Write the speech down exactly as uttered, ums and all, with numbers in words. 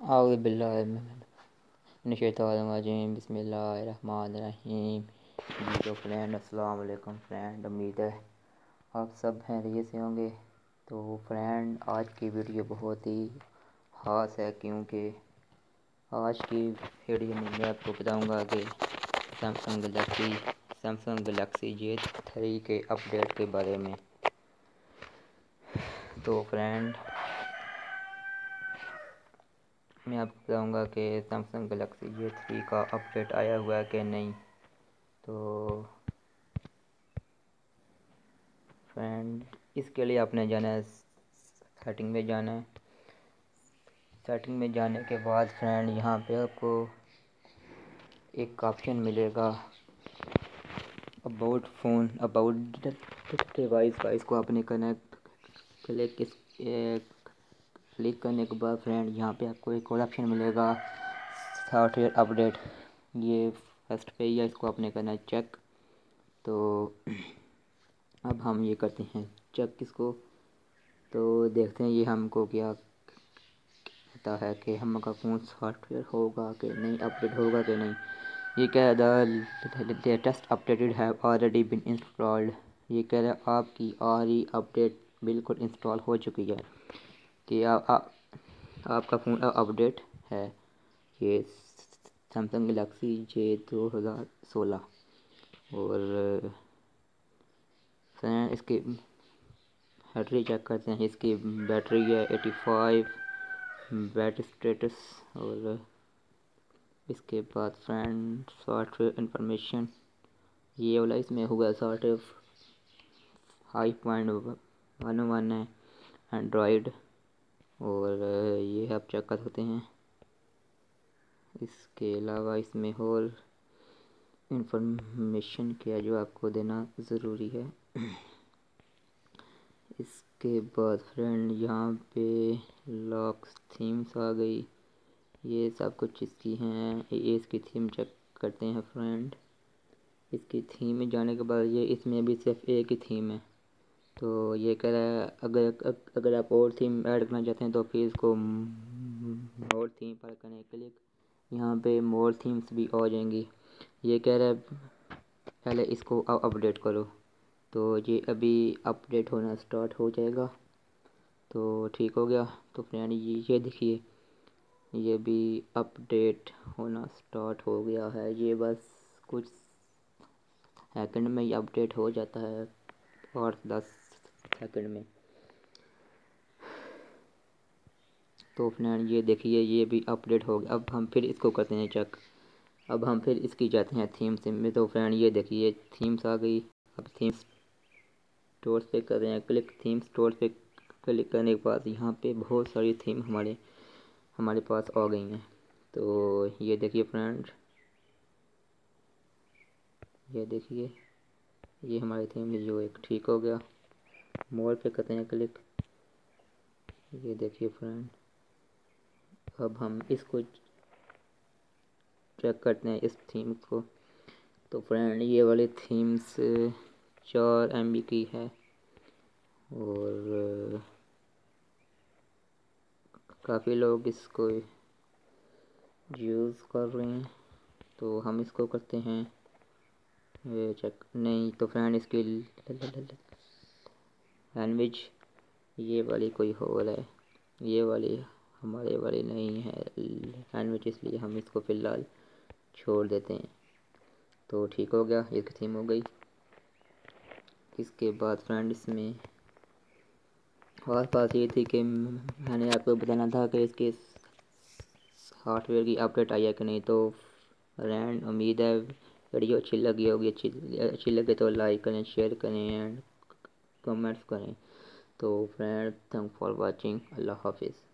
اعوذ باللہ من الشیطان الرجیم، بسم اللہ الرحمن الرحیم۔ جی تو فرینڈ السلام علیکم فرینڈ، امید ہے آپ سب خیریت سے ہوں گے۔ تو فرینڈ آج کی ویڈیو بہت ہی خاص ہے، کیونکہ آج کی ویڈیو میں میں آپ کو بتاؤں گا کہ Samsung Galaxy Samsung Galaxy J three کے اپڈیٹ کے بارے میں۔ تو فرینڈ میں آپ کو بتاؤں گا کہ سیمسنگ گلیکسی جے تھری کا اپڈیٹ آیا ہوا ہے کہ نہیں۔ تو فرینڈ اس کے لیے آپ نے جانا ہے سیٹنگ میں جانا ہے۔ سیٹنگ میں جانے کے بعد فرینڈ یہاں پہ آپ کو ایک آپشن ملے گا اباؤٹ فون اباؤٹ ڈیوائس کا، اس کو آپ نے کرنا ہے کلک۔ کلک کرنے کے بعد فرینڈ یہاں پہ آپ کو ایک اور آپشن ملے گا سافٹ ویئر اپڈیٹ، یہ فرسٹ پہ ہی ہے، اس کو آپ نے کرنا ہے چیک۔ تو اب ہم یہ کرتے ہیں چیک اس کو، تو دیکھتے ہیں یہ ہم کو کیا کہتا ہے کہ ہم کا فون سافٹ ویئر ہوگا کہ نہیں، اپڈیٹ ہوگا کہ نہیں۔ یہ کہہ رہا ہے latest updated have already been installed, یہ کہہ رہا ہے آپ کی آری اپڈیٹ بالکل انسٹال ہو چکی ہے، کہ آپ کا فون اپڈیٹ ہے۔ یہ سیمسنگ گلیکسی جے دو ہزار سولہ، اور اس کی بیٹری چیک کرتے ہیں۔ اس کی بیٹری ہے ایٹی فائیو، بیٹری اسٹیٹس، اور اس کے بعد فرینڈ سافٹ ویئر انفارمیشن، یہ والا اس میں ہوا software five point one one ہے اینڈرائڈ، اور یہ آپ چیک کر سکتے ہیں۔ اس کے علاوہ اس میں اور انفارمیشن کیا جو آپ کو دینا ضروری ہے۔ اس کے بعد فرینڈ یہاں پہ لاکس تھیمس آ گئی، یہ سب کچھ اس کی ہیں۔ یہ اس کی تھیم چیک کرتے ہیں فرینڈ۔ اس کی تھیم میں جانے کے بعد یہ اس میں بھی صرف ایک ہی تھیم ہے، تو یہ کہہ رہا ہے اگر اگر آپ اور تھیم ایڈ کرنا چاہتے ہیں تو پھر اس کو مور تھیم پر کریں کلک، یہاں پہ مور تھیمس بھی آ جائیں گی۔ یہ کہہ رہا ہے پہلے اس کو اپڈیٹ کرو، تو یہ ابھی اپڈیٹ ہونا سٹارٹ ہو جائے گا۔ تو ٹھیک ہو گیا۔ تو فرینڈ یہ دیکھیے یہ بھی اپڈیٹ ہونا سٹارٹ ہو گیا ہے، یہ بس کچھ سیکنڈ میں ہی اپڈیٹ ہو جاتا ہے، آٹھ دس سیکنڈ میں۔ تو فرینڈ یہ دیکھیے یہ بھی اپڈیٹ ہو گیا۔ اب ہم پھر اس کو کرتے ہیں چیک، اب ہم پھر اس کی جاتے ہیں تھیمس میں۔ تو فرینڈ یہ دیکھیے تھیمس آ گئی، اب تھیمس اسٹور پہ کر رہے ہیں کلک۔ تھیم اسٹور پہ کلک کرنے کے بعد یہاں پہ بہت ساری تھیم ہمارے ہمارے پاس آ گئی ہیں۔ تو یہ دیکھیے فرینڈ، یہ دیکھیے یہ ہماری تھیم جو ایک ٹھیک ہو گیا۔ مور پہ کرتے ہیں کلک، یہ دیکھیے فرینڈ اب ہم اس کو چیک کرتے ہیں اس تھیم کو۔ تو فرینڈ یہ والی تھیمس چار ایم بی کی ہے، اور کافی لوگ اس کو یوز کر رہے ہیں، تو ہم اس کو کرتے ہیں چیک نہیں۔ تو فرینڈ اس کی لینگویج یہ والی کوئی اور ہے، یہ والی ہمارے والی نہیں ہے لینگویج، اس لیے ہم اس کو فی الحال چھوڑ دیتے ہیں۔ تو ٹھیک ہو گیا، یہ تھیم ہو گئی۔ اس کے بعد فرینڈ اس میں خاص بات یہ تھی کہ میں نے آپ کو بتانا تھا کہ اس کے سافٹ ویئر کی اپڈیٹ آئی ہے کہ نہیں۔ تو فرینڈ امید ہے ویڈیو اچھی لگی ہوگی، اچھی اچھی لگے تو لائک کریں، شیئر کریں اینڈ کمنٹس کریں۔ تو فرینڈ تھینک فار واچنگ، اللہ حافظ۔